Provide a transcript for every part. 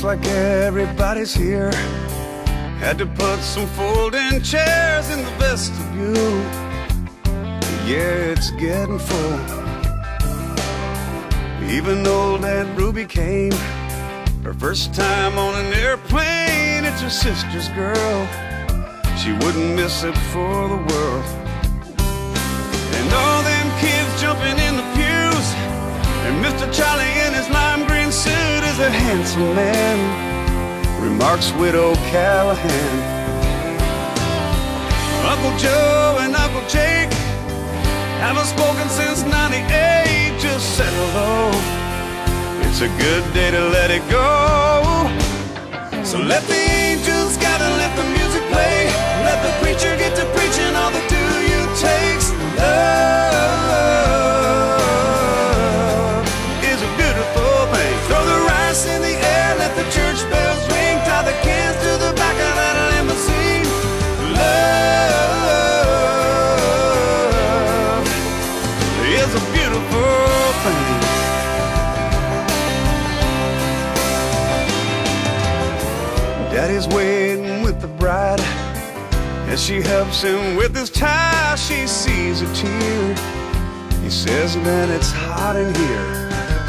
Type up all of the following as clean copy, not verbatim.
Looks like everybody's here. Had to put some folding chairs in the vestibule. Yeah, it's getting full. Even old Aunt Ruby came. Her first time on an airplane. It's her sister's girl. She wouldn't miss it for the world. And all them kids jumping in the pews. And Mr. Charlie in his lime green suit is a handsome man, remarks widow Callahan. Uncle Joe and Uncle Jake haven't spoken since '98. Just said hello. It's a good day to let it go. So let the angels gather, let the music play. Let the preacher get to preaching all the do you takes. Love is a beautiful thing. Throw the rice in the air, let the church bells ring. Tie the cans to the back of that limousine. Love is a beautiful thing. Daddy's waiting with the bride. As she helps him with his tie, she sees a tear. He says that it's hot in here.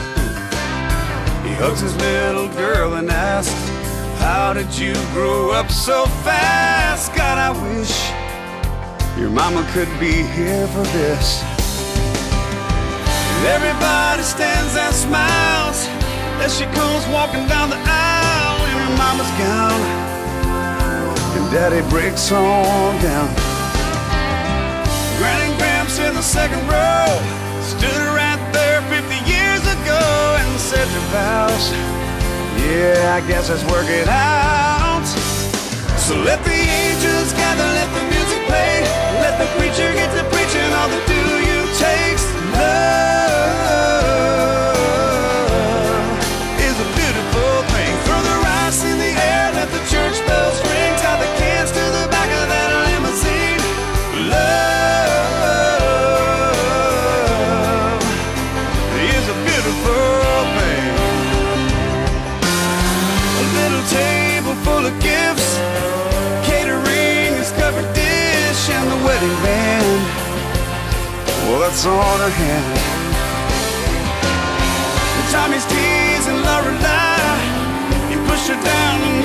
He hugs his little girl and asks, how did you grow up so fast? God, I wish your mama could be here for this. And everybody stands and smiles as she comes walking down the aisle in her mama's gown. And Daddy breaks on down. Granny and Gramps in the second row stood right there 50 years ago and said their vows. Yeah, I guess let's work it out. So let the angels gather, let the music play. Let the preacher get to preaching all the do you takes. Love is a beautiful thing. Throw the rice in the air, let the church bells ring. Tie the cans to the back of that limousine. Love is a beautiful thing. A little table full of gifts, catering is covered dish, and the wedding band, well, that's on her hand. And Tommy's teasing Lorelei. He pushed her down